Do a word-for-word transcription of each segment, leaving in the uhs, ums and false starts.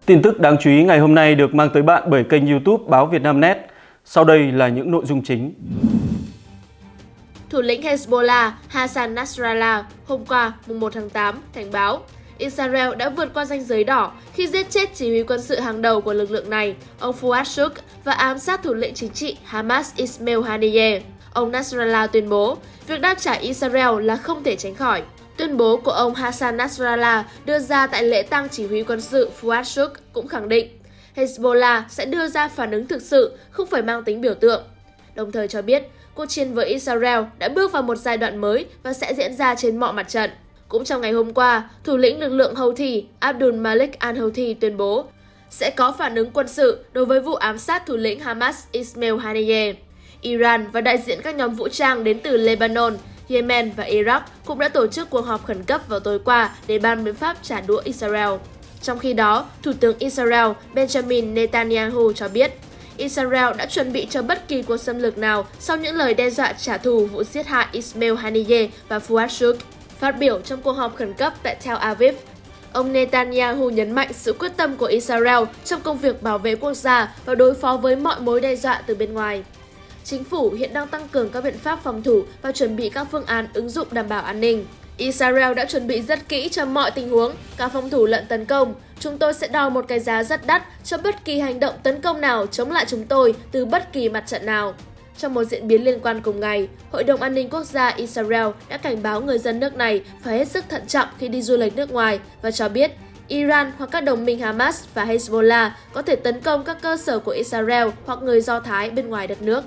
Tin tức đáng chú ý ngày hôm nay được mang tới bạn bởi kênh YouTube Báo Vietnamnet. Sau đây là những nội dung chính. Thủ lĩnh Hezbollah Hassan Nasrallah hôm qua, mùng một tháng tám, cảnh báo Israel đã vượt qua ranh giới đỏ khi giết chết chỉ huy quân sự hàng đầu của lực lượng này, ông Fuad Shukr, và ám sát thủ lĩnh chính trị Hamas Ismail Haniyeh. Ông Nasrallah tuyên bố việc đáp trả Israel là không thể tránh khỏi. Tuyên bố của ông Hassan Nasrallah đưa ra tại lễ tang chỉ huy quân sự Fuad Shukr cũng khẳng định Hezbollah sẽ đưa ra phản ứng thực sự, không phải mang tính biểu tượng. Đồng thời cho biết cuộc chiến với Israel đã bước vào một giai đoạn mới và sẽ diễn ra trên mọi mặt trận. Cũng trong ngày hôm qua, thủ lĩnh lực lượng Houthi Abdul Malik al-Houthi tuyên bố sẽ có phản ứng quân sự đối với vụ ám sát thủ lĩnh Hamas Ismail Haniyeh. Iran và đại diện các nhóm vũ trang đến từ Lebanon, Yemen và Iraq cũng đã tổ chức cuộc họp khẩn cấp vào tối qua để bàn biện pháp trả đũa Israel. Trong khi đó, Thủ tướng Israel Benjamin Netanyahu cho biết Israel đã chuẩn bị cho bất kỳ cuộc xâm lược nào sau những lời đe dọa trả thù vụ giết hại Ismail Haniyeh và Fuad Shukr. Phát biểu trong cuộc họp khẩn cấp tại Tel Aviv, ông Netanyahu nhấn mạnh sự quyết tâm của Israel trong công việc bảo vệ quốc gia và đối phó với mọi mối đe dọa từ bên ngoài. Chính phủ hiện đang tăng cường các biện pháp phòng thủ và chuẩn bị các phương án ứng dụng đảm bảo an ninh. Israel đã chuẩn bị rất kỹ cho mọi tình huống, cả phòng thủ lẫn tấn công. Chúng tôi sẽ đòi một cái giá rất đắt cho bất kỳ hành động tấn công nào chống lại chúng tôi từ bất kỳ mặt trận nào. Trong một diễn biến liên quan cùng ngày, Hội đồng An ninh Quốc gia Israel đã cảnh báo người dân nước này phải hết sức thận trọng khi đi du lịch nước ngoài và cho biết Iran hoặc các đồng minh Hamas và Hezbollah có thể tấn công các cơ sở của Israel hoặc người Do Thái bên ngoài đất nước.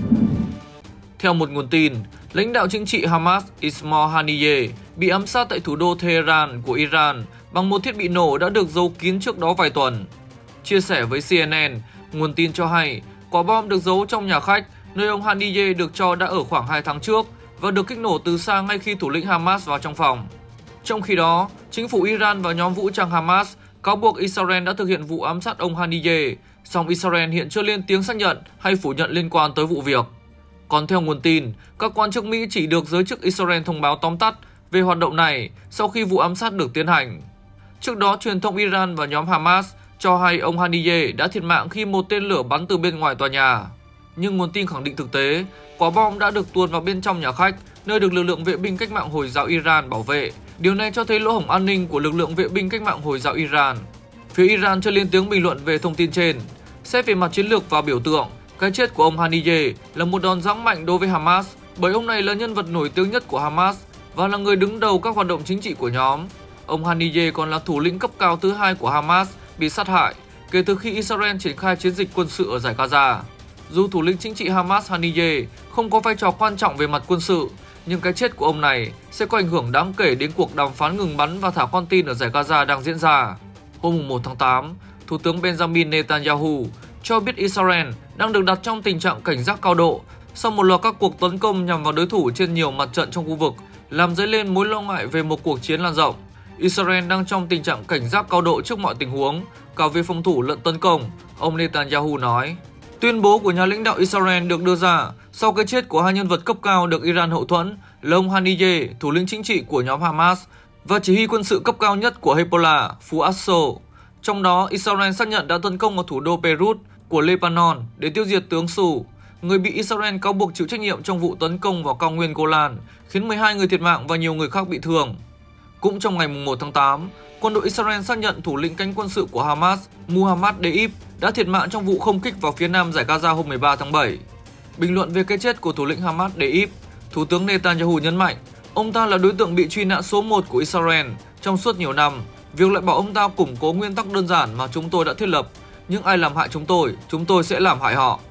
Theo một nguồn tin, lãnh đạo chính trị Hamas Ismail Haniyeh bị ám sát tại thủ đô Tehran của Iran bằng một thiết bị nổ đã được giấu kín trước đó vài tuần. Chia sẻ với C N N, nguồn tin cho hay quả bom được giấu trong nhà khách nơi ông Haniyeh được cho đã ở khoảng hai tháng trước và được kích nổ từ xa ngay khi thủ lĩnh Hamas vào trong phòng. Trong khi đó, chính phủ Iran và nhóm vũ trang Hamas cáo buộc Israel đã thực hiện vụ ám sát ông Haniyeh, song Israel hiện chưa lên tiếng xác nhận hay phủ nhận liên quan tới vụ việc. Còn theo nguồn tin, các quan chức Mỹ chỉ được giới chức Israel thông báo tóm tắt về hoạt động này sau khi vụ ám sát được tiến hành. Trước đó, truyền thông Iran và nhóm Hamas cho hay ông Haniyeh đã thiệt mạng khi một tên lửa bắn từ bên ngoài tòa nhà. Nhưng nguồn tin khẳng định thực tế, quả bom đã được tuồn vào bên trong nhà khách, nơi được lực lượng vệ binh cách mạng Hồi giáo Iran bảo vệ. Điều này cho thấy lỗ hổng an ninh của lực lượng vệ binh cách mạng Hồi giáo Iran. Phía Iran chưa lên tiếng bình luận về thông tin trên. Xét về mặt chiến lược và biểu tượng, cái chết của ông Haniyeh là một đòn giáng mạnh đối với Hamas, bởi ông này là nhân vật nổi tiếng nhất của Hamas và là người đứng đầu các hoạt động chính trị của nhóm. Ông Haniyeh còn là thủ lĩnh cấp cao thứ hai của Hamas bị sát hại kể từ khi Israel triển khai chiến dịch quân sự ở Dải Gaza. Dù thủ lĩnh chính trị Hamas Haniyeh không có vai trò quan trọng về mặt quân sự, nhưng cái chết của ông này sẽ có ảnh hưởng đáng kể đến cuộc đàm phán ngừng bắn và thả con tin ở Dải Gaza đang diễn ra. Hôm một tháng tám, Thủ tướng Benjamin Netanyahu cho biết Israel đang được đặt trong tình trạng cảnh giác cao độ sau một loạt các cuộc tấn công nhằm vào đối thủ trên nhiều mặt trận trong khu vực, làm dấy lên mối lo ngại về một cuộc chiến lan rộng. Israel đang trong tình trạng cảnh giác cao độ trước mọi tình huống, cả về phòng thủ lẫn tấn công, ông Netanyahu nói. Tuyên bố của nhà lãnh đạo Israel được đưa ra sau cái chết của hai nhân vật cấp cao được Iran hậu thuẫn là ông Haniyeh, thủ lĩnh chính trị của nhóm Hamas, và chỉ huy quân sự cấp cao nhất của Hezbollah, Fuad Shukr. Trong đó, Israel xác nhận đã tấn công vào thủ đô Beirut của Lebanon để tiêu diệt tướng Shukr, người bị Israel cáo buộc chịu trách nhiệm trong vụ tấn công vào cao nguyên Golan, khiến mười hai người thiệt mạng và nhiều người khác bị thương. Cũng trong ngày một tháng tám, quân đội Israel xác nhận thủ lĩnh cánh quân sự của Hamas, Muhammad Deif, đã thiệt mạng trong vụ không kích vào phía nam Dải Gaza hôm mười ba tháng bảy. Bình luận về cái chết của thủ lĩnh Hamas Deif, Thủ tướng Netanyahu nhấn mạnh, ông ta là đối tượng bị truy nã số một của Israel trong suốt nhiều năm. Việc loại bỏ ông ta củng cố nguyên tắc đơn giản mà chúng tôi đã thiết lập. Những ai làm hại chúng tôi, chúng tôi sẽ làm hại họ.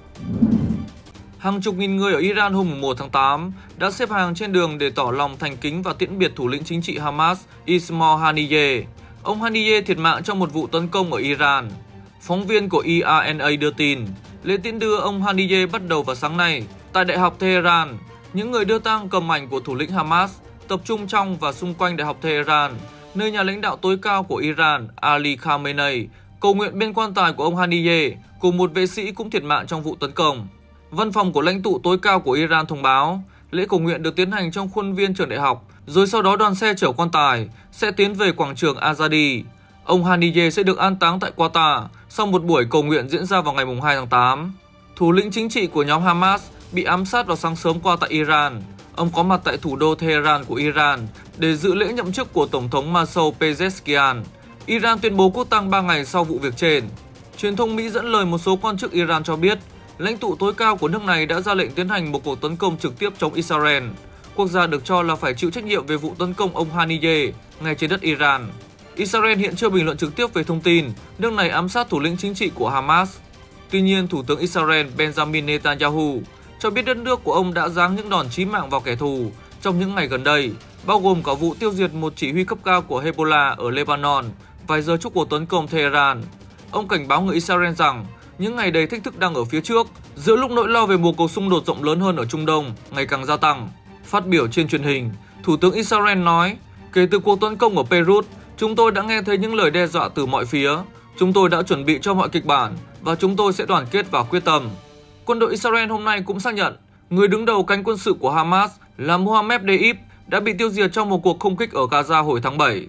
Hàng chục nghìn người ở Iran hôm một tháng tám đã xếp hàng trên đường để tỏ lòng thành kính và tiễn biệt thủ lĩnh chính trị Hamas Ismail Haniyeh. Ông Haniyeh thiệt mạng trong một vụ tấn công ở Iran. Phóng viên của I R N A đưa tin, lễ tiễn đưa ông Haniyeh bắt đầu vào sáng nay tại Đại học Tehran. Những người đưa tang cầm ảnh của thủ lĩnh Hamas tập trung trong và xung quanh Đại học Tehran, nơi nhà lãnh đạo tối cao của Iran Ali Khamenei cầu nguyện bên quan tài của ông Haniyeh cùng một vệ sĩ cũng thiệt mạng trong vụ tấn công. Văn phòng của lãnh tụ tối cao của Iran thông báo lễ cầu nguyện được tiến hành trong khuôn viên trường đại học, rồi sau đó đoàn xe chở quan tài sẽ tiến về quảng trường Azadi. Ông Haniyeh sẽ được an táng tại Qatar sau một buổi cầu nguyện diễn ra vào ngày hai tháng tám. Thủ lĩnh chính trị của nhóm Hamas bị ám sát vào sáng sớm qua tại Iran. Ông có mặt tại thủ đô Tehran của Iran để dự lễ nhậm chức của Tổng thống Masoud Pezeshkian. Iran tuyên bố quốc tang ba ngày sau vụ việc trên. Truyền thông Mỹ dẫn lời một số quan chức Iran cho biết, lãnh tụ tối cao của nước này đã ra lệnh tiến hành một cuộc tấn công trực tiếp chống Israel. Quốc gia được cho là phải chịu trách nhiệm về vụ tấn công ông Haniyeh ngay trên đất Iran. Israel hiện chưa bình luận trực tiếp về thông tin nước này ám sát thủ lĩnh chính trị của Hamas. Tuy nhiên, Thủ tướng Israel Benjamin Netanyahu cho biết đất nước của ông đã giáng những đòn chí mạng vào kẻ thù trong những ngày gần đây, bao gồm cả vụ tiêu diệt một chỉ huy cấp cao của Hezbollah ở Lebanon vài giờ trước cuộc tấn công Tehran. Ông cảnh báo người Israel rằng những ngày đầy thách thức đang ở phía trước, giữa lúc nỗi lo về một cuộc xung đột rộng lớn hơn ở Trung Đông ngày càng gia tăng. Phát biểu trên truyền hình, Thủ tướng Israel nói, kể từ cuộc tấn công ở Beirut, chúng tôi đã nghe thấy những lời đe dọa từ mọi phía. Chúng tôi đã chuẩn bị cho mọi kịch bản và chúng tôi sẽ đoàn kết và quyết tâm. Quân đội Israel hôm nay cũng xác nhận người đứng đầu cánh quân sự của Hamas là Mohammed Deif đã bị tiêu diệt trong một cuộc không kích ở Gaza hồi tháng bảy.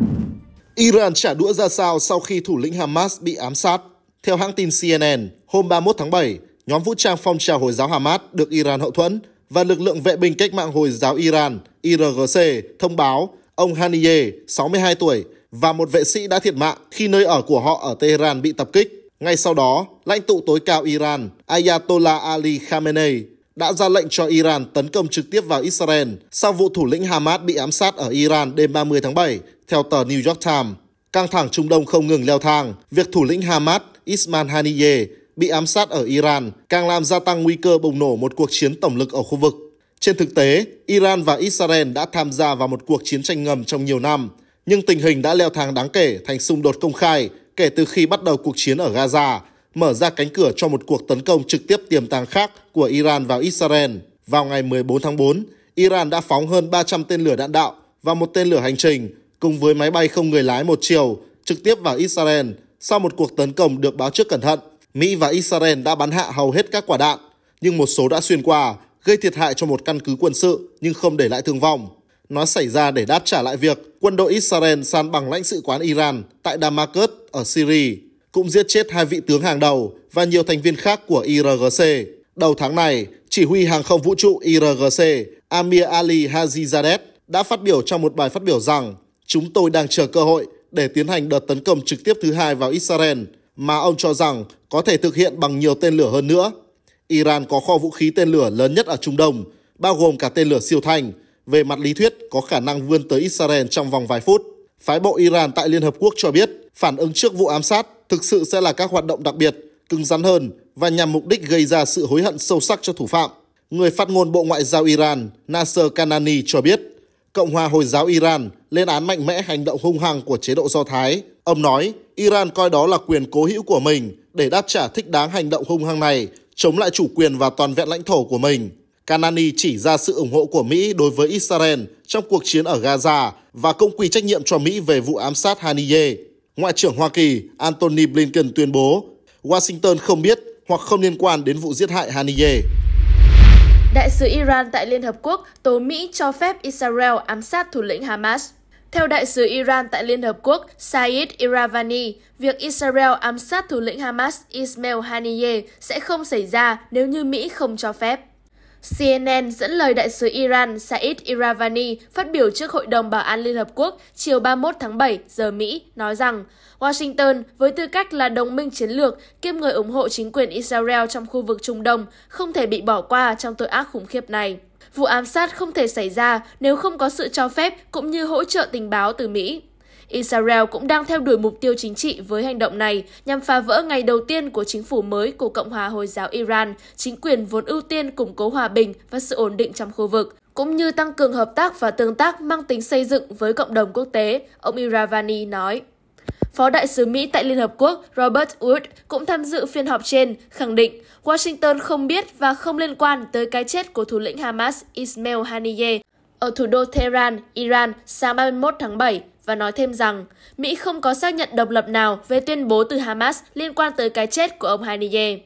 Iran trả đũa ra sao sau khi thủ lĩnh Hamas bị ám sát? Theo hãng tin C N N, hôm ba mươi mốt tháng bảy, nhóm vũ trang phong trào Hồi giáo Hamas được Iran hậu thuẫn và lực lượng vệ binh cách mạng Hồi giáo Iran I R G C thông báo ông Haniyeh, sáu mươi hai tuổi, và một vệ sĩ đã thiệt mạng khi nơi ở của họ ở Tehran bị tập kích. Ngay sau đó, lãnh tụ tối cao Iran Ayatollah Ali Khamenei đã ra lệnh cho Iran tấn công trực tiếp vào Israel sau vụ thủ lĩnh Hamas bị ám sát ở Iran đêm ba mươi tháng bảy, theo tờ New York Times. Căng thẳng Trung Đông không ngừng leo thang, việc thủ lĩnh Hamas Ismail Haniyeh bị ám sát ở Iran càng làm gia tăng nguy cơ bùng nổ một cuộc chiến tổng lực ở khu vực. Trên thực tế, Iran và Israel đã tham gia vào một cuộc chiến tranh ngầm trong nhiều năm, nhưng tình hình đã leo thang đáng kể thành xung đột công khai kể từ khi bắt đầu cuộc chiến ở Gaza, mở ra cánh cửa cho một cuộc tấn công trực tiếp tiềm tàng khác của Iran vào Israel. Vào ngày mười bốn tháng tư, Iran đã phóng hơn ba trăm tên lửa đạn đạo và một tên lửa hành trình cùng với máy bay không người lái một chiều trực tiếp vào Israel. Sau một cuộc tấn công được báo trước cẩn thận, Mỹ và Israel đã bắn hạ hầu hết các quả đạn, nhưng một số đã xuyên qua, gây thiệt hại cho một căn cứ quân sự nhưng không để lại thương vong. Nó xảy ra để đáp trả lại việc quân đội Israel san bằng lãnh sự quán Iran tại Damascus ở Syria, cũng giết chết hai vị tướng hàng đầu và nhiều thành viên khác của I R G C. Đầu tháng này, chỉ huy hàng không vũ trụ I R G C Amir Ali Hajizadeh đã phát biểu trong một bài phát biểu rằng chúng tôi đang chờ cơ hội để tiến hành đợt tấn công trực tiếp thứ hai vào Israel, mà ông cho rằng có thể thực hiện bằng nhiều tên lửa hơn nữa. Iran có kho vũ khí tên lửa lớn nhất ở Trung Đông, bao gồm cả tên lửa siêu thanh, về mặt lý thuyết có khả năng vươn tới Israel trong vòng vài phút. Phái bộ Iran tại Liên Hợp Quốc cho biết phản ứng trước vụ ám sát thực sự sẽ là các hoạt động đặc biệt, cứng rắn hơn và nhằm mục đích gây ra sự hối hận sâu sắc cho thủ phạm. Người phát ngôn Bộ Ngoại giao Iran Nasser Kanani cho biết Cộng hòa Hồi giáo Iran lên án mạnh mẽ hành động hung hăng của chế độ Do Thái. Ông nói Iran coi đó là quyền cố hữu của mình để đáp trả thích đáng hành động hung hăng này, chống lại chủ quyền và toàn vẹn lãnh thổ của mình. Kanani chỉ ra sự ủng hộ của Mỹ đối với Israel trong cuộc chiến ở Gaza và công quy trách nhiệm cho Mỹ về vụ ám sát Haniyeh. Ngoại trưởng Hoa Kỳ Antony Blinken tuyên bố Washington không biết hoặc không liên quan đến vụ giết hại Haniyeh. Đại sứ Iran tại Liên Hợp Quốc tố Mỹ cho phép Israel ám sát thủ lĩnh Hamas. Theo đại sứ Iran tại Liên Hợp Quốc Saeed Iravani, việc Israel ám sát thủ lĩnh Hamas Ismail Haniyeh sẽ không xảy ra nếu như Mỹ không cho phép. C N N dẫn lời đại sứ Iran Saeed Iravani phát biểu trước Hội đồng Bảo an Liên Hợp Quốc chiều ba mươi mốt tháng bảy giờ Mỹ, nói rằng Washington, với tư cách là đồng minh chiến lược kiêm người ủng hộ chính quyền Israel trong khu vực Trung Đông, không thể bị bỏ qua trong tội ác khủng khiếp này. Vụ ám sát không thể xảy ra nếu không có sự cho phép cũng như hỗ trợ tình báo từ Mỹ. Israel cũng đang theo đuổi mục tiêu chính trị với hành động này nhằm phá vỡ ngày đầu tiên của chính phủ mới của Cộng hòa Hồi giáo Iran, chính quyền vốn ưu tiên củng cố hòa bình và sự ổn định trong khu vực, cũng như tăng cường hợp tác và tương tác mang tính xây dựng với cộng đồng quốc tế, ông Iravani nói. Phó đại sứ Mỹ tại Liên Hợp Quốc Robert Wood cũng tham dự phiên họp trên, khẳng định Washington không biết và không liên quan tới cái chết của thủ lĩnh Hamas Ismail Haniyeh ở thủ đô Tehran, Iran sáng ba mươi mốt tháng bảy, và nói thêm rằng Mỹ không có xác nhận độc lập nào về tuyên bố từ Hamas liên quan tới cái chết của ông Haniyeh.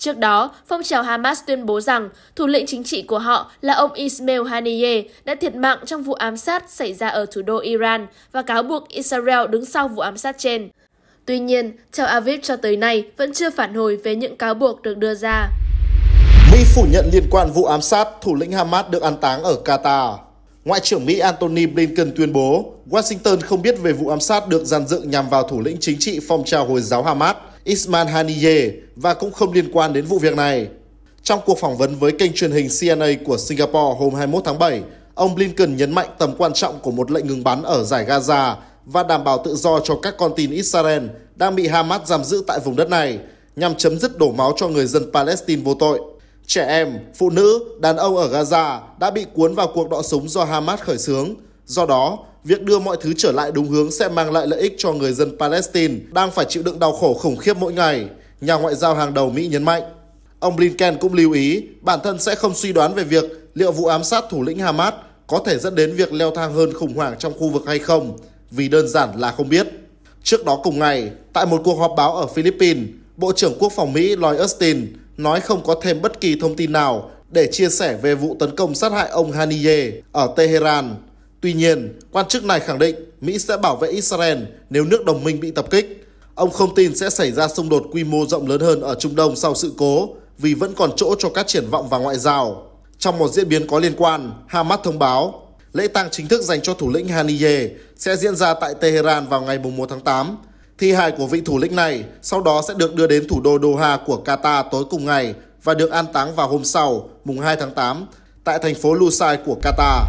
Trước đó, phong trào Hamas tuyên bố rằng thủ lĩnh chính trị của họ là ông Ismail Haniyeh đã thiệt mạng trong vụ ám sát xảy ra ở thủ đô Iran và cáo buộc Israel đứng sau vụ ám sát trên. Tuy nhiên, Tel Aviv cho tới nay vẫn chưa phản hồi về những cáo buộc được đưa ra. Mỹ phủ nhận liên quan vụ ám sát thủ lĩnh Hamas được an táng ở Qatar. Ngoại trưởng Mỹ Antony Blinken tuyên bố Washington không biết về vụ ám sát được dàn dựng nhằm vào thủ lĩnh chính trị phong trào Hồi giáo Hamas Ismail Haniyeh và cũng không liên quan đến vụ việc này. Trong cuộc phỏng vấn với kênh truyền hình C N A của Singapore hôm hai mươi mốt tháng bảy, ông Blinken nhấn mạnh tầm quan trọng của một lệnh ngừng bắn ở giải Gaza và đảm bảo tự do cho các con tin Israel đang bị Hamas giam giữ tại vùng đất này nhằm chấm dứt đổ máu cho người dân Palestine vô tội. Trẻ em, phụ nữ, đàn ông ở Gaza đã bị cuốn vào cuộc đọ súng do Hamas khởi xướng. Do đó, việc đưa mọi thứ trở lại đúng hướng sẽ mang lại lợi ích cho người dân Palestine đang phải chịu đựng đau khổ khủng khiếp mỗi ngày, nhà ngoại giao hàng đầu Mỹ nhấn mạnh. Ông Blinken cũng lưu ý bản thân sẽ không suy đoán về việc liệu vụ ám sát thủ lĩnh Hamas có thể dẫn đến việc leo thang hơn khủng hoảng trong khu vực hay không, vì đơn giản là không biết. Trước đó cùng ngày, tại một cuộc họp báo ở Philippines, Bộ trưởng Quốc phòng Mỹ Lloyd Austin nói không có thêm bất kỳ thông tin nào để chia sẻ về vụ tấn công sát hại ông Haniyeh ở Tehran. Tuy nhiên, quan chức này khẳng định Mỹ sẽ bảo vệ Israel nếu nước đồng minh bị tập kích. Ông không tin sẽ xảy ra xung đột quy mô rộng lớn hơn ở Trung Đông sau sự cố, vì vẫn còn chỗ cho các triển vọng và ngoại giao. Trong một diễn biến có liên quan, Hamas thông báo lễ tang chính thức dành cho thủ lĩnh Haniyeh sẽ diễn ra tại Tehran vào ngày mùng một tháng tám. Thi hài của vị thủ lĩnh này sau đó sẽ được đưa đến thủ đô Doha của Qatar tối cùng ngày và được an táng vào hôm sau, mùng hai tháng tám, tại thành phố Lusail của Qatar.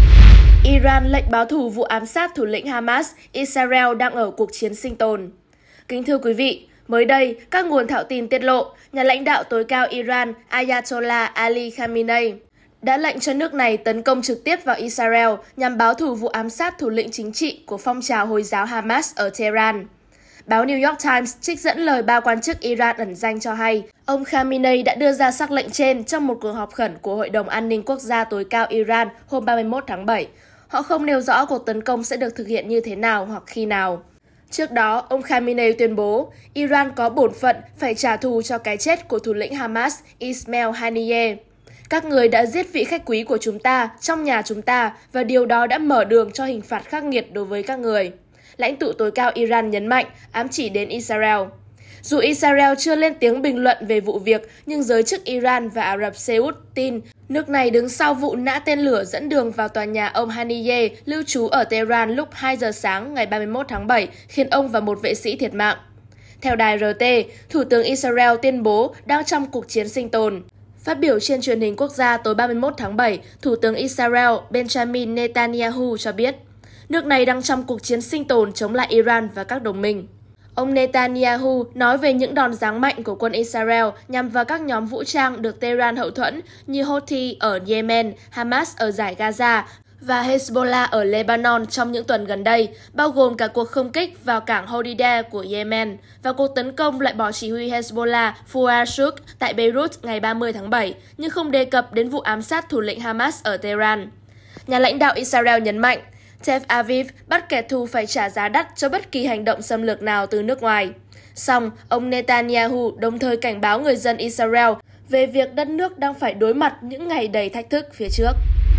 Iran lệnh báo thù vụ ám sát thủ lĩnh Hamas, Israel đang ở cuộc chiến sinh tồn. Kính thưa quý vị, mới đây, các nguồn thạo tin tiết lộ, nhà lãnh đạo tối cao Iran Ayatollah Ali Khamenei đã lệnh cho nước này tấn công trực tiếp vào Israel nhằm báo thù vụ ám sát thủ lĩnh chính trị của phong trào Hồi giáo Hamas ở Tehran. Báo New York Times trích dẫn lời ba quan chức Iran ẩn danh cho hay, ông Khamenei đã đưa ra sắc lệnh trên trong một cuộc họp khẩn của Hội đồng An ninh Quốc gia tối cao Iran hôm ba mươi mốt tháng bảy. Họ không nêu rõ cuộc tấn công sẽ được thực hiện như thế nào hoặc khi nào. Trước đó, ông Khamenei tuyên bố Iran có bổn phận phải trả thù cho cái chết của thủ lĩnh Hamas Ismail Haniyeh. Các người đã giết vị khách quý của chúng ta trong nhà chúng ta và điều đó đã mở đường cho hình phạt khắc nghiệt đối với các người. Lãnh tụ tối cao Iran nhấn mạnh, ám chỉ đến Israel. Dù Israel chưa lên tiếng bình luận về vụ việc, nhưng giới chức Iran và Ả Rập Xê Út tin nước này đứng sau vụ nã tên lửa dẫn đường vào tòa nhà ông Haniyeh lưu trú ở Tehran lúc hai giờ sáng ngày ba mươi mốt tháng bảy, khiến ông và một vệ sĩ thiệt mạng. Theo đài R T, Thủ tướng Israel tuyên bố đang trong cuộc chiến sinh tồn. Phát biểu trên truyền hình quốc gia tối ba mươi mốt tháng bảy, Thủ tướng Israel Benjamin Netanyahu cho biết, nước này đang trong cuộc chiến sinh tồn chống lại Iran và các đồng minh. Ông Netanyahu nói về những đòn giáng mạnh của quân Israel nhằm vào các nhóm vũ trang được Tehran hậu thuẫn như Houthi ở Yemen, Hamas ở giải Gaza và Hezbollah ở Lebanon trong những tuần gần đây, bao gồm cả cuộc không kích vào cảng Hodeida của Yemen và cuộc tấn công loại bỏ chỉ huy Hezbollah Fuad Shukr tại Beirut ngày ba mươi tháng bảy, nhưng không đề cập đến vụ ám sát thủ lĩnh Hamas ở Tehran. Nhà lãnh đạo Israel nhấn mạnh, Tel Aviv bắt kẻ thù phải trả giá đắt cho bất kỳ hành động xâm lược nào từ nước ngoài. Song, ông Netanyahu đồng thời cảnh báo người dân Israel về việc đất nước đang phải đối mặt những ngày đầy thách thức phía trước.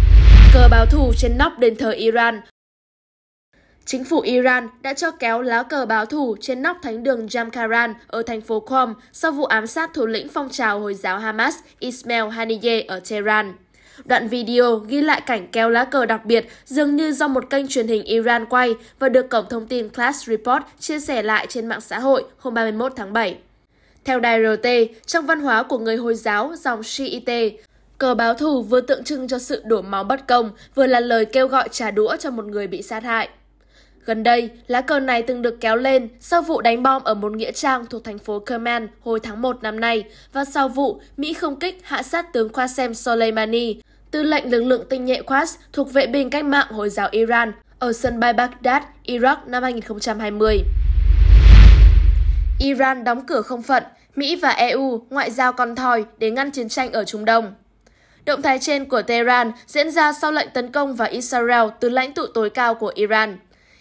Cờ báo thù trên nóc đền thờ Iran. Chính phủ Iran đã cho kéo lá cờ báo thù trên nóc thánh đường Jamkaran ở thành phố Qom sau vụ ám sát thủ lĩnh phong trào Hồi giáo Hamas Ismail Haniyeh ở Tehran. Đoạn video ghi lại cảnh kéo lá cờ đặc biệt dường như do một kênh truyền hình Iran quay và được cổng thông tin Class Report chia sẻ lại trên mạng xã hội hôm ba mươi mốt tháng bảy. Theo đài R T, trong văn hóa của người Hồi giáo dòng Shiite, cờ báo thù vừa tượng trưng cho sự đổ máu bất công, vừa là lời kêu gọi trả đũa cho một người bị sát hại. Gần đây, lá cờ này từng được kéo lên sau vụ đánh bom ở một nghĩa trang thuộc thành phố Kerman hồi tháng một năm nay và sau vụ Mỹ không kích hạ sát tướng Qasem Soleimani, tư lệnh lực lượng tinh nhuệ Quds thuộc vệ binh cách mạng Hồi giáo Iran ở sân bay Baghdad, Iraq năm hai nghìn không trăm hai mươi. Iran đóng cửa không phận, Mỹ và E U ngoại giao con thoi để ngăn chiến tranh ở Trung Đông. Động thái trên của Tehran diễn ra sau lệnh tấn công vào Israel từ lãnh tụ tối cao của Iran.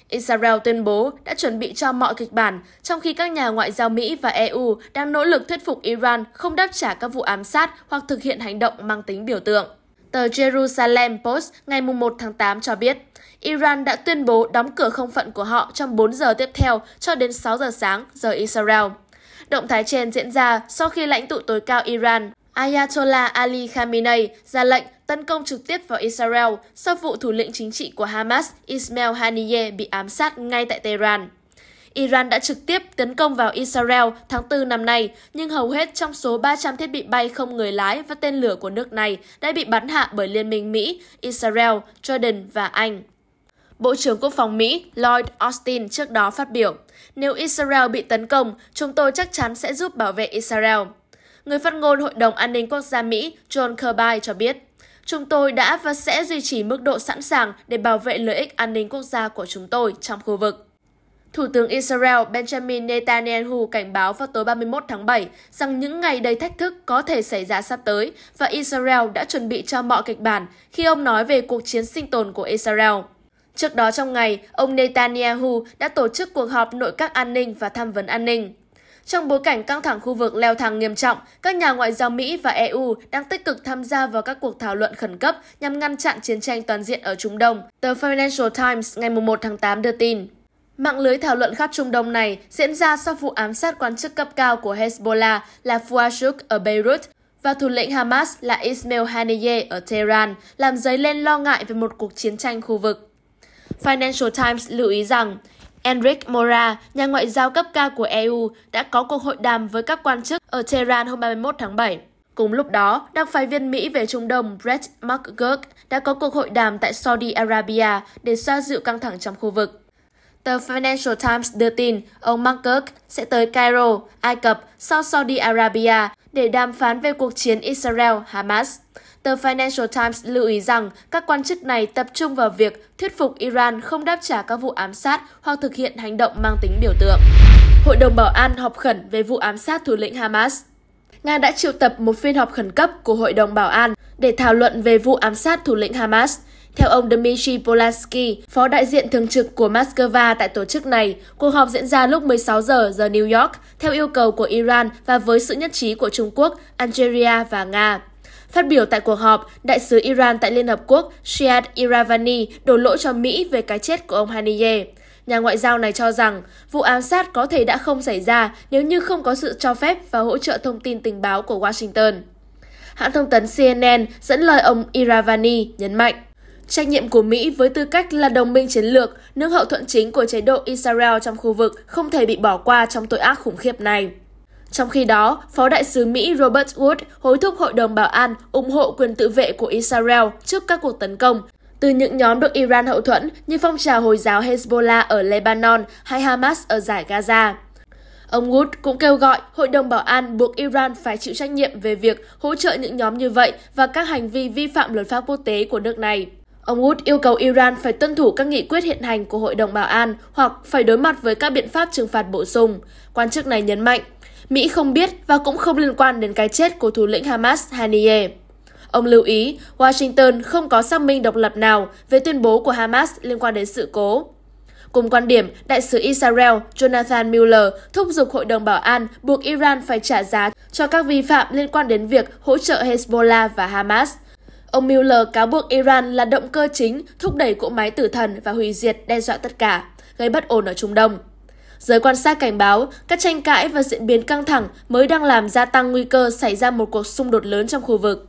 Israel tuyên bố đã chuẩn bị cho mọi kịch bản, trong khi các nhà ngoại giao Mỹ và E U đang nỗ lực thuyết phục Iran không đáp trả các vụ ám sát hoặc thực hiện hành động mang tính biểu tượng. Tờ Jerusalem Post ngày một tháng tám cho biết, Iran đã tuyên bố đóng cửa không phận của họ trong bốn giờ tiếp theo cho đến sáu giờ sáng giờ Israel. Động thái trên diễn ra sau khi lãnh tụ tối cao Iran, Ayatollah Ali Khamenei, ra lệnh tấn công trực tiếp vào Israel sau vụ thủ lĩnh chính trị của Hamas Ismail Haniyeh bị ám sát ngay tại Tehran. Iran đã trực tiếp tấn công vào Israel tháng tư năm nay, nhưng hầu hết trong số ba trăm thiết bị bay không người lái và tên lửa của nước này đã bị bắn hạ bởi Liên minh Mỹ, Israel, Jordan và Anh. Bộ trưởng Quốc phòng Mỹ Lloyd Austin trước đó phát biểu, nếu Israel bị tấn công, chúng tôi chắc chắn sẽ giúp bảo vệ Israel. Người phát ngôn Hội đồng An ninh Quốc gia Mỹ John Kirby cho biết, chúng tôi đã và sẽ duy trì mức độ sẵn sàng để bảo vệ lợi ích an ninh quốc gia của chúng tôi trong khu vực. Thủ tướng Israel Benjamin Netanyahu cảnh báo vào tối ba mươi mốt tháng bảy rằng những ngày đầy thách thức có thể xảy ra sắp tới và Israel đã chuẩn bị cho mọi kịch bản khi ông nói về cuộc chiến sinh tồn của Israel. Trước đó trong ngày, ông Netanyahu đã tổ chức cuộc họp nội các an ninh và tham vấn an ninh. Trong bối cảnh căng thẳng khu vực leo thang nghiêm trọng, các nhà ngoại giao Mỹ và E U đang tích cực tham gia vào các cuộc thảo luận khẩn cấp nhằm ngăn chặn chiến tranh toàn diện ở Trung Đông, tờ Financial Times ngày một tháng tám đưa tin. Mạng lưới thảo luận khắp Trung Đông này diễn ra sau vụ ám sát quan chức cấp cao của Hezbollah là Fouad Shouk ở Beirut và thủ lĩnh Hamas là Ismail Haniyeh ở Tehran, làm dấy lên lo ngại về một cuộc chiến tranh khu vực. Financial Times lưu ý rằng, Enrique Mora, nhà ngoại giao cấp cao của E U, đã có cuộc hội đàm với các quan chức ở Tehran hôm ba mươi mốt tháng bảy. Cùng lúc đó, đặc phái viên Mỹ về Trung Đông Brett McGurk đã có cuộc hội đàm tại Saudi Arabia để xoa dịu căng thẳng trong khu vực. Tờ Financial Times đưa tin ông McGurk sẽ tới Cairo, Ai Cập sau Saudi Arabia để đàm phán về cuộc chiến Israel-Hamas. Tờ Financial Times lưu ý rằng các quan chức này tập trung vào việc thuyết phục Iran không đáp trả các vụ ám sát hoặc thực hiện hành động mang tính biểu tượng. Hội đồng Bảo an họp khẩn về vụ ám sát thủ lĩnh Hamas. Nga đã triệu tập một phiên họp khẩn cấp của Hội đồng Bảo an để thảo luận về vụ ám sát thủ lĩnh Hamas. Theo ông Dmitry Polansky, phó đại diện thường trực của Moscow tại tổ chức này, cuộc họp diễn ra lúc mười sáu giờ giờ New York, theo yêu cầu của Iran và với sự nhất trí của Trung Quốc, Algeria và Nga. Phát biểu tại cuộc họp, đại sứ Iran tại Liên Hợp Quốc Shiad Iravani đổ lỗi cho Mỹ về cái chết của ông Haniyeh. Nhà ngoại giao này cho rằng vụ ám sát có thể đã không xảy ra nếu như không có sự cho phép và hỗ trợ thông tin tình báo của Washington. Hãng thông tấn C N N dẫn lời ông Iravani nhấn mạnh, trách nhiệm của Mỹ với tư cách là đồng minh chiến lược, nước hậu thuẫn chính của chế độ Israel trong khu vực không thể bị bỏ qua trong tội ác khủng khiếp này. Trong khi đó, Phó đại sứ Mỹ Robert Wood hối thúc Hội đồng Bảo an ủng hộ quyền tự vệ của Israel trước các cuộc tấn công từ những nhóm được Iran hậu thuẫn như phong trào Hồi giáo Hezbollah ở Lebanon hay Hamas ở Dải Gaza. Ông Wood cũng kêu gọi Hội đồng Bảo an buộc Iran phải chịu trách nhiệm về việc hỗ trợ những nhóm như vậy và các hành vi vi phạm luật pháp quốc tế của nước này. Ông Wood yêu cầu Iran phải tuân thủ các nghị quyết hiện hành của Hội đồng Bảo an hoặc phải đối mặt với các biện pháp trừng phạt bổ sung. Quan chức này nhấn mạnh, Mỹ không biết và cũng không liên quan đến cái chết của thủ lĩnh Hamas Haniyeh. Ông lưu ý, Washington không có xác minh độc lập nào về tuyên bố của Hamas liên quan đến sự cố. Cùng quan điểm, đại sứ Israel Jonathan Mueller thúc giục Hội đồng Bảo an buộc Iran phải trả giá cho các vi phạm liên quan đến việc hỗ trợ Hezbollah và Hamas. Ông Mueller cáo buộc Iran là động cơ chính thúc đẩy cỗ máy tử thần và hủy diệt đe dọa tất cả, gây bất ổn ở Trung Đông. Giới quan sát cảnh báo, các tranh cãi và diễn biến căng thẳng mới đang làm gia tăng nguy cơ xảy ra một cuộc xung đột lớn trong khu vực.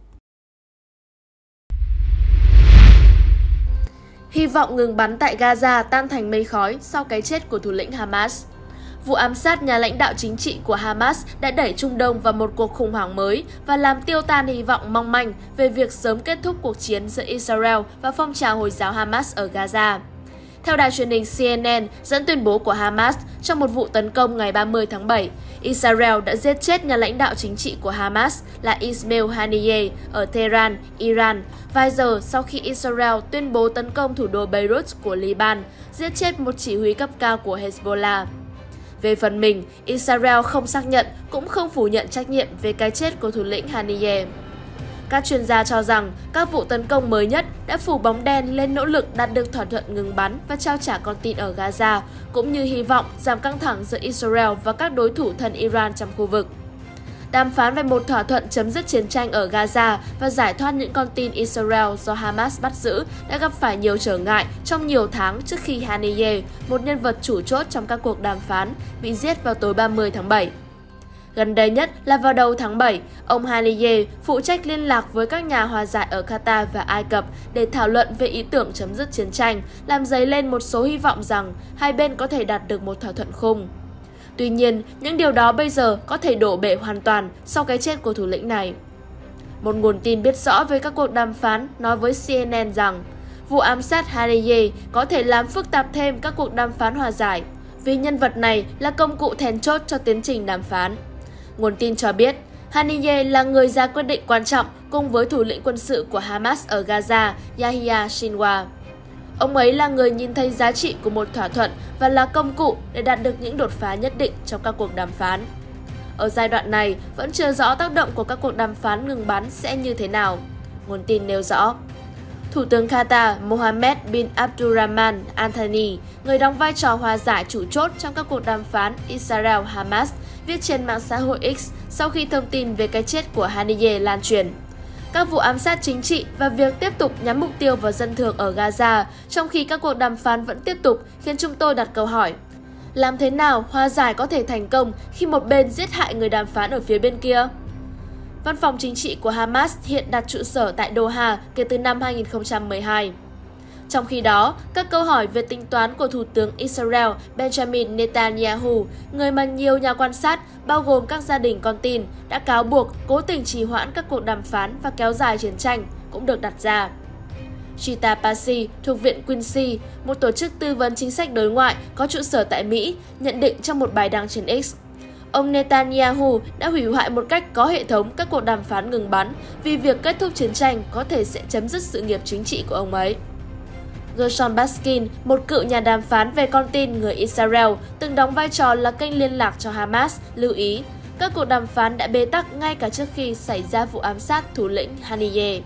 Hy vọng ngừng bắn tại Gaza tan thành mây khói sau cái chết của thủ lĩnh Hamas. Vụ ám sát nhà lãnh đạo chính trị của Hamas đã đẩy Trung Đông vào một cuộc khủng hoảng mới và làm tiêu tan hy vọng mong manh về việc sớm kết thúc cuộc chiến giữa Israel và phong trào Hồi giáo Hamas ở Gaza. Theo đài truyền hình C N N dẫn tuyên bố của Hamas, trong một vụ tấn công ngày ba mươi tháng bảy, Israel đã giết chết nhà lãnh đạo chính trị của Hamas là Ismail Haniyeh ở Tehran, Iran, vài giờ sau khi Israel tuyên bố tấn công thủ đô Beirut của Liban, giết chết một chỉ huy cấp cao của Hezbollah. Về phần mình, Israel không xác nhận cũng không phủ nhận trách nhiệm về cái chết của thủ lĩnh Haniyeh. Các chuyên gia cho rằng các vụ tấn công mới nhất đã phủ bóng đen lên nỗ lực đạt được thỏa thuận ngừng bắn và trao trả con tin ở Gaza, cũng như hy vọng giảm căng thẳng giữa Israel và các đối thủ thân Iran trong khu vực. Đàm phán về một thỏa thuận chấm dứt chiến tranh ở Gaza và giải thoát những con tin Israel do Hamas bắt giữ đã gặp phải nhiều trở ngại trong nhiều tháng trước khi Haniyeh, một nhân vật chủ chốt trong các cuộc đàm phán, bị giết vào tối ba mươi tháng bảy. Gần đây nhất là vào đầu tháng bảy, ông Haniyeh phụ trách liên lạc với các nhà hòa giải ở Qatar và Ai Cập để thảo luận về ý tưởng chấm dứt chiến tranh, làm dấy lên một số hy vọng rằng hai bên có thể đạt được một thỏa thuận khung. Tuy nhiên, những điều đó bây giờ có thể đổ bể hoàn toàn sau cái chết của thủ lĩnh này. Một nguồn tin biết rõ về các cuộc đàm phán nói với C N N rằng vụ ám sát Haniyeh có thể làm phức tạp thêm các cuộc đàm phán hòa giải, vì nhân vật này là công cụ then chốt cho tiến trình đàm phán. Nguồn tin cho biết, Haniyeh là người ra quyết định quan trọng cùng với thủ lĩnh quân sự của Hamas ở Gaza, Yahya Sinwar. Ông ấy là người nhìn thấy giá trị của một thỏa thuận và là công cụ để đạt được những đột phá nhất định trong các cuộc đàm phán. Ở giai đoạn này, vẫn chưa rõ tác động của các cuộc đàm phán ngừng bắn sẽ như thế nào. Nguồn tin nêu rõ, Thủ tướng Qatar Mohammed bin Abdulrahman Al Thani, người đóng vai trò hòa giải chủ chốt trong các cuộc đàm phán Israel-Hamas, viết trên mạng xã hội X sau khi thông tin về cái chết của Haniyeh lan truyền. Các vụ ám sát chính trị và việc tiếp tục nhắm mục tiêu vào dân thường ở Gaza, trong khi các cuộc đàm phán vẫn tiếp tục, khiến chúng tôi đặt câu hỏi. Làm thế nào hòa giải có thể thành công khi một bên giết hại người đàm phán ở phía bên kia? Văn phòng chính trị của Hamas hiện đặt trụ sở tại Doha kể từ năm hai nghìn không trăm mười hai. Trong khi đó, các câu hỏi về tính toán của Thủ tướng Israel Benjamin Netanyahu, người mà nhiều nhà quan sát, bao gồm các gia đình con tin, đã cáo buộc cố tình trì hoãn các cuộc đàm phán và kéo dài chiến tranh, cũng được đặt ra. Chita Pasi thuộc Viện Quincy, một tổ chức tư vấn chính sách đối ngoại có trụ sở tại Mỹ, nhận định trong một bài đăng trên X. Ông Netanyahu đã hủy hoại một cách có hệ thống các cuộc đàm phán ngừng bắn vì việc kết thúc chiến tranh có thể sẽ chấm dứt sự nghiệp chính trị của ông ấy. Gershon Baskin, một cựu nhà đàm phán về con tin người Israel, từng đóng vai trò là kênh liên lạc cho Hamas, lưu ý các cuộc đàm phán đã bế tắc ngay cả trước khi xảy ra vụ ám sát thủ lĩnh Haniyeh.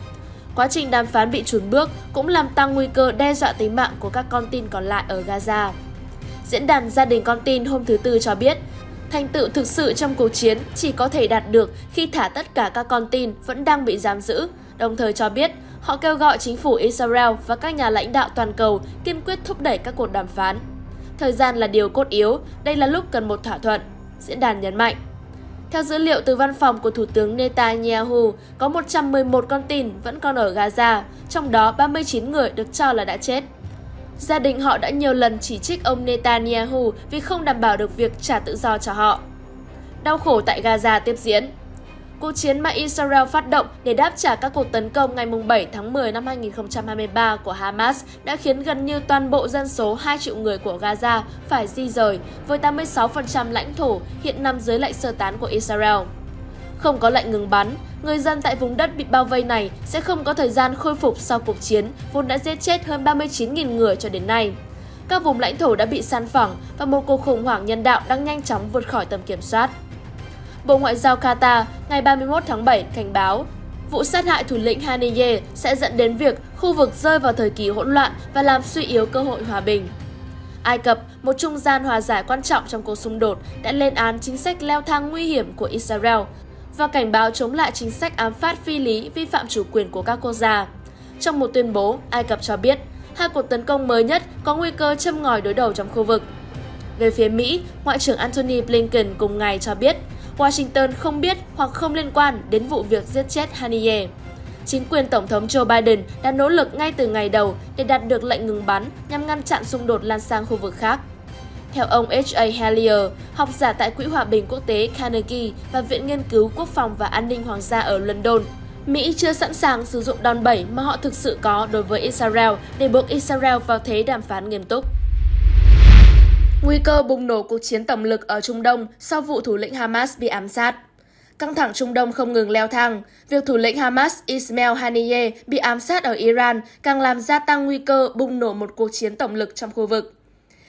Quá trình đàm phán bị chùn bước cũng làm tăng nguy cơ đe dọa tính mạng của các con tin còn lại ở Gaza. Diễn đàn Gia đình con tin hôm thứ Tư cho biết, thành tựu thực sự trong cuộc chiến chỉ có thể đạt được khi thả tất cả các con tin vẫn đang bị giam giữ, đồng thời cho biết họ kêu gọi chính phủ Israel và các nhà lãnh đạo toàn cầu kiên quyết thúc đẩy các cuộc đàm phán. Thời gian là điều cốt yếu, đây là lúc cần một thỏa thuận, diễn đàn nhấn mạnh. Theo dữ liệu từ văn phòng của Thủ tướng Netanyahu, có một trăm mười một con tin vẫn còn ở Gaza, trong đó ba mươi chín người được cho là đã chết. Gia đình họ đã nhiều lần chỉ trích ông Netanyahu vì không đảm bảo được việc trả tự do cho họ. Đau khổ tại Gaza tiếp diễn. Cuộc chiến mà Israel phát động để đáp trả các cuộc tấn công ngày bảy tháng mười năm hai nghìn không trăm hai mươi ba của Hamas đã khiến gần như toàn bộ dân số hai triệu người của Gaza phải di rời, với tám mươi sáu phần trăm lãnh thổ hiện nằm dưới lệnh sơ tán của Israel. Không có lệnh ngừng bắn, người dân tại vùng đất bị bao vây này sẽ không có thời gian khôi phục sau cuộc chiến vốn đã giết chết hơn ba mươi chín nghìn người cho đến nay. Các vùng lãnh thổ đã bị san phẳng và một cuộc khủng hoảng nhân đạo đang nhanh chóng vượt khỏi tầm kiểm soát. Bộ Ngoại giao Qatar ngày ba mươi mốt tháng bảy cảnh báo vụ sát hại thủ lĩnh Haniyeh sẽ dẫn đến việc khu vực rơi vào thời kỳ hỗn loạn và làm suy yếu cơ hội hòa bình. Ai Cập, một trung gian hòa giải quan trọng trong cuộc xung đột, đã lên án chính sách leo thang nguy hiểm của Israel và cảnh báo chống lại chính sách ám phát phi lý vi phạm chủ quyền của các quốc gia. Trong một tuyên bố, Ai Cập cho biết hai cuộc tấn công mới nhất có nguy cơ châm ngòi đối đầu trong khu vực. Về phía Mỹ, Ngoại trưởng Antony Blinken cùng ngày cho biết Washington không biết hoặc không liên quan đến vụ việc giết chết Haniyeh. Chính quyền Tổng thống Joe Biden đã nỗ lực ngay từ ngày đầu để đạt được lệnh ngừng bắn nhằm ngăn chặn xung đột lan sang khu vực khác. Theo ông H A Hellier, học giả tại Quỹ Hòa bình Quốc tế Carnegie và Viện Nghiên cứu Quốc phòng và An ninh Hoàng gia ở London, Mỹ chưa sẵn sàng sử dụng đòn bẩy mà họ thực sự có đối với Israel để buộc Israel vào thế đàm phán nghiêm túc. Nguy cơ bùng nổ cuộc chiến tổng lực ở Trung Đông sau vụ thủ lĩnh Hamas bị ám sát. Căng thẳng Trung Đông không ngừng leo thang. Việc thủ lĩnh Hamas Ismail Haniyeh bị ám sát ở Iran càng làm gia tăng nguy cơ bùng nổ một cuộc chiến tổng lực trong khu vực.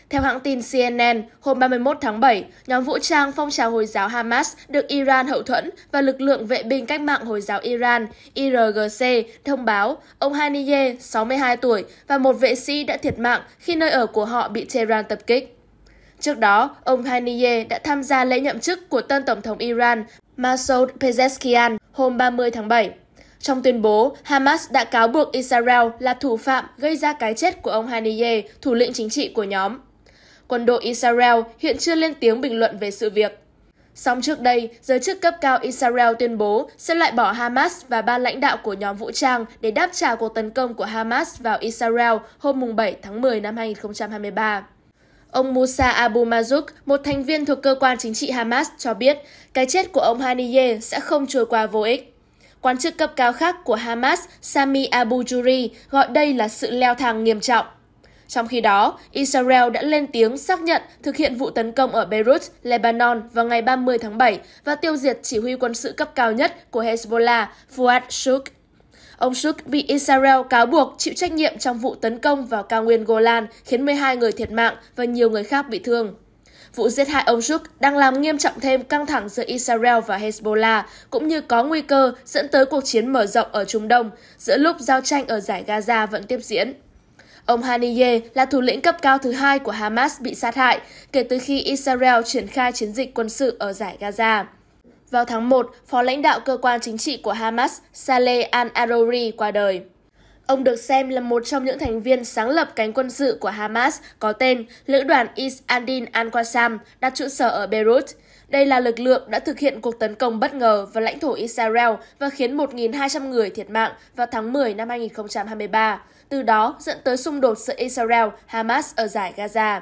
Theo hãng tin C N N, hôm ba mươi mốt tháng bảy, nhóm vũ trang phong trào Hồi giáo Hamas được Iran hậu thuẫn và lực lượng vệ binh cách mạng Hồi giáo Iran I R G C thông báo ông Haniyeh, sáu mươi hai tuổi, và một vệ sĩ đã thiệt mạng khi nơi ở của họ bị Tehran tập kích. Trước đó, ông Haniyeh đã tham gia lễ nhậm chức của tân Tổng thống Iran Masoud Pezeshkian hôm ba mươi tháng bảy. Trong tuyên bố, Hamas đã cáo buộc Israel là thủ phạm gây ra cái chết của ông Haniyeh, thủ lĩnh chính trị của nhóm. Quân đội Israel hiện chưa lên tiếng bình luận về sự việc. Song trước đây, giới chức cấp cao Israel tuyên bố sẽ loại bỏ Hamas và ban lãnh đạo của nhóm vũ trang để đáp trả cuộc tấn công của Hamas vào Israel hôm bảy tháng mười năm hai nghìn không trăm hai mươi ba. Ông Musa Abu Mazouk, một thành viên thuộc cơ quan chính trị Hamas, cho biết cái chết của ông Haniyeh sẽ không trôi qua vô ích. Quan chức cấp cao khác của Hamas, Sami Abu Juri, gọi đây là sự leo thang nghiêm trọng. Trong khi đó, Israel đã lên tiếng xác nhận thực hiện vụ tấn công ở Beirut, Lebanon vào ngày ba mươi tháng bảy và tiêu diệt chỉ huy quân sự cấp cao nhất của Hezbollah, Fuad Shukr. Ông Shukr bị Israel cáo buộc chịu trách nhiệm trong vụ tấn công vào cao nguyên Golan khiến mười hai người thiệt mạng và nhiều người khác bị thương. Vụ giết hại ông Shukr đang làm nghiêm trọng thêm căng thẳng giữa Israel và Hezbollah, cũng như có nguy cơ dẫn tới cuộc chiến mở rộng ở Trung Đông, giữa lúc giao tranh ở dải Gaza vẫn tiếp diễn. Ông Haniyeh là thủ lĩnh cấp cao thứ hai của Hamas bị sát hại kể từ khi Israel triển khai chiến dịch quân sự ở dải Gaza. Vào tháng một, phó lãnh đạo cơ quan chính trị của Hamas, Saleh al-Arouri, qua đời. Ông được xem là một trong những thành viên sáng lập cánh quân sự của Hamas có tên Lữ đoàn Is Adin al-Qassam, đặt trụ sở ở Beirut. Đây là lực lượng đã thực hiện cuộc tấn công bất ngờ vào lãnh thổ Israel và khiến một nghìn hai trăm người thiệt mạng vào tháng mười năm hai nghìn không trăm hai mươi ba, từ đó dẫn tới xung đột giữa Israel-Hamas ở dải Gaza.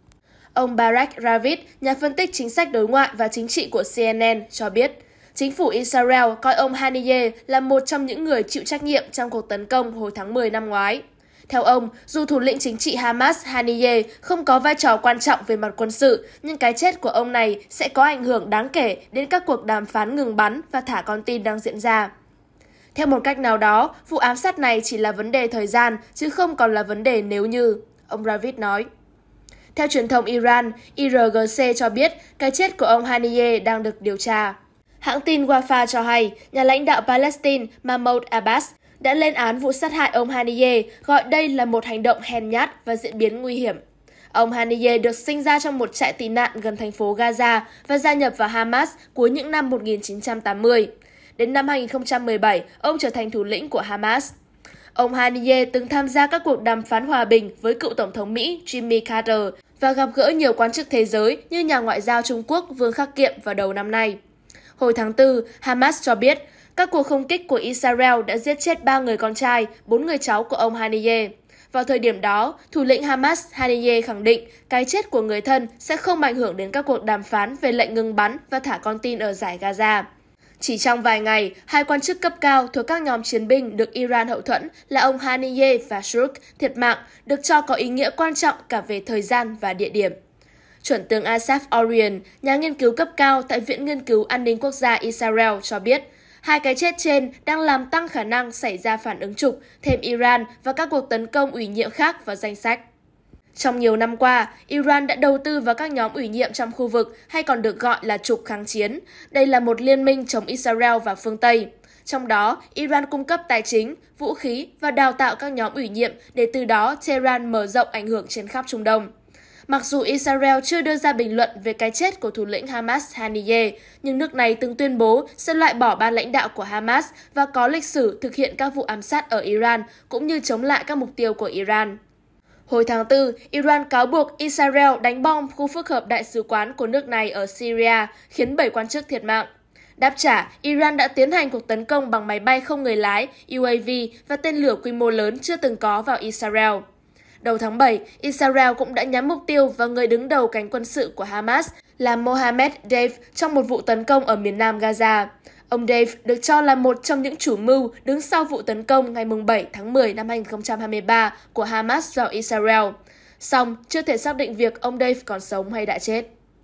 Ông Barak Ravid, nhà phân tích chính sách đối ngoại và chính trị của C N N, cho biết chính phủ Israel coi ông Haniyeh là một trong những người chịu trách nhiệm trong cuộc tấn công hồi tháng mười năm ngoái. Theo ông, dù thủ lĩnh chính trị Hamas Haniyeh không có vai trò quan trọng về mặt quân sự, nhưng cái chết của ông này sẽ có ảnh hưởng đáng kể đến các cuộc đàm phán ngừng bắn và thả con tin đang diễn ra. Theo một cách nào đó, vụ ám sát này chỉ là vấn đề thời gian, chứ không còn là vấn đề nếu như, ông Ravid nói. Theo truyền thông Iran, I R G C cho biết cái chết của ông Haniyeh đang được điều tra. Hãng tin Wafa cho hay, nhà lãnh đạo Palestine Mahmoud Abbas đã lên án vụ sát hại ông Haniyeh, gọi đây là một hành động hèn nhát và diễn biến nguy hiểm. Ông Haniyeh được sinh ra trong một trại tị nạn gần thành phố Gaza và gia nhập vào Hamas cuối những năm một nghìn chín trăm tám mươi. Đến năm hai nghìn không trăm mười bảy, ông trở thành thủ lĩnh của Hamas. Ông Haniyeh từng tham gia các cuộc đàm phán hòa bình với cựu Tổng thống Mỹ Jimmy Carter và gặp gỡ nhiều quan chức thế giới như nhà ngoại giao Trung Quốc Vương Khắc Kiệm vào đầu năm nay. Hồi tháng tư, Hamas cho biết các cuộc không kích của Israel đã giết chết ba người con trai, bốn người cháu của ông Haniyeh. Vào thời điểm đó, thủ lĩnh Hamas Haniyeh khẳng định cái chết của người thân sẽ không ảnh hưởng đến các cuộc đàm phán về lệnh ngừng bắn và thả con tin ở dải Gaza. Chỉ trong vài ngày, hai quan chức cấp cao thuộc các nhóm chiến binh được Iran hậu thuẫn là ông Haniyeh và Shukr thiệt mạng, được cho có ý nghĩa quan trọng cả về thời gian và địa điểm. Chuẩn tướng Asaf Orion, nhà nghiên cứu cấp cao tại Viện Nghiên cứu An ninh Quốc gia Israel cho biết, hai cái chết trên đang làm tăng khả năng xảy ra phản ứng trục, thêm Iran và các cuộc tấn công ủy nhiệm khác vào danh sách. Trong nhiều năm qua, Iran đã đầu tư vào các nhóm ủy nhiệm trong khu vực hay còn được gọi là trục kháng chiến. Đây là một liên minh chống Israel và phương Tây. Trong đó, Iran cung cấp tài chính, vũ khí và đào tạo các nhóm ủy nhiệm để từ đó Tehran mở rộng ảnh hưởng trên khắp Trung Đông. Mặc dù Israel chưa đưa ra bình luận về cái chết của thủ lĩnh Hamas Haniyeh, nhưng nước này từng tuyên bố sẽ loại bỏ ban lãnh đạo của Hamas và có lịch sử thực hiện các vụ ám sát ở Iran, cũng như chống lại các mục tiêu của Iran. Hồi tháng tư, Iran cáo buộc Israel đánh bom khu phức hợp đại sứ quán của nước này ở Syria, khiến bảy quan chức thiệt mạng. Đáp trả, Iran đã tiến hành cuộc tấn công bằng máy bay không người lái, U A V và tên lửa quy mô lớn chưa từng có vào Israel. Đầu tháng bảy, Israel cũng đã nhắm mục tiêu vào người đứng đầu cánh quân sự của Hamas là Mohammed Deif trong một vụ tấn công ở miền nam Gaza. Ông Deif được cho là một trong những chủ mưu đứng sau vụ tấn công ngày bảy tháng mười năm hai nghìn không trăm hai mươi ba của Hamas vào Israel. Song, chưa thể xác định việc ông Deif còn sống hay đã chết.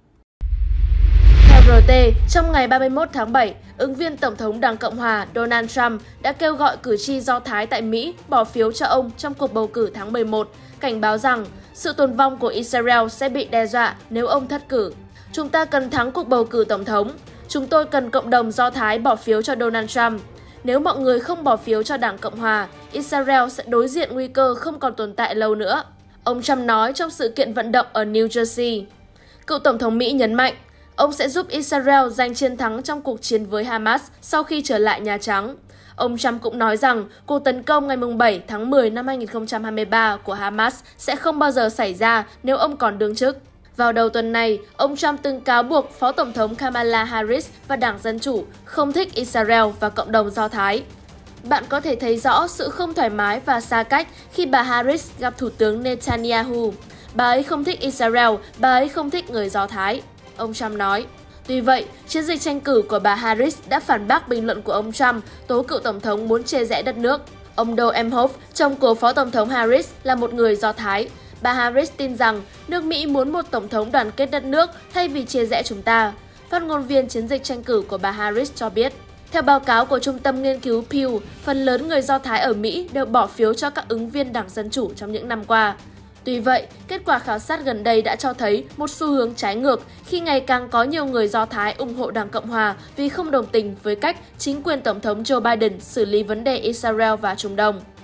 Theo R T, trong ngày ba mươi mốt tháng bảy, ứng viên Tổng thống Đảng Cộng hòa Donald Trump đã kêu gọi cử tri Do Thái tại Mỹ bỏ phiếu cho ông trong cuộc bầu cử tháng mười một, cảnh báo rằng Sự tồn vong của Israel sẽ bị đe dọa nếu ông thất cử. Chúng ta cần thắng cuộc bầu cử tổng thống. Chúng tôi cần cộng đồng Do Thái bỏ phiếu cho Donald Trump. Nếu mọi người không bỏ phiếu cho Đảng Cộng Hòa, Israel sẽ đối diện nguy cơ không còn tồn tại lâu nữa. Ông Trump nói trong sự kiện vận động ở New Jersey. Cựu Tổng thống Mỹ nhấn mạnh, ông sẽ giúp Israel giành chiến thắng trong cuộc chiến với Hamas sau khi trở lại Nhà Trắng. Ông Trump cũng nói rằng cuộc tấn công ngày bảy tháng mười năm hai nghìn không trăm hai mươi ba của Hamas sẽ không bao giờ xảy ra nếu ông còn đương chức. Vào đầu tuần này, ông Trump từng cáo buộc Phó Tổng thống Kamala Harris và Đảng Dân Chủ không thích Israel và cộng đồng Do Thái. Bạn có thể thấy rõ sự không thoải mái và xa cách khi bà Harris gặp Thủ tướng Netanyahu. Bà ấy không thích Israel, bà ấy không thích người Do Thái, ông Trump nói. Tuy vậy, chiến dịch tranh cử của bà Harris đã phản bác bình luận của ông Trump tố cựu Tổng thống muốn chia rẽ đất nước. Ông Doug Emhoff, chồng của Phó Tổng thống Harris, là một người Do Thái. Bà Harris tin rằng nước Mỹ muốn một Tổng thống đoàn kết đất nước thay vì chia rẽ chúng ta. Phát ngôn viên chiến dịch tranh cử của bà Harris cho biết. Theo báo cáo của Trung tâm Nghiên cứu Pew, phần lớn người Do Thái ở Mỹ đều bỏ phiếu cho các ứng viên Đảng Dân Chủ trong những năm qua. Tuy vậy, kết quả khảo sát gần đây đã cho thấy một xu hướng trái ngược khi ngày càng có nhiều người Do Thái ủng hộ Đảng Cộng Hòa vì không đồng tình với cách chính quyền Tổng thống Joe Biden xử lý vấn đề Israel và Trung Đông.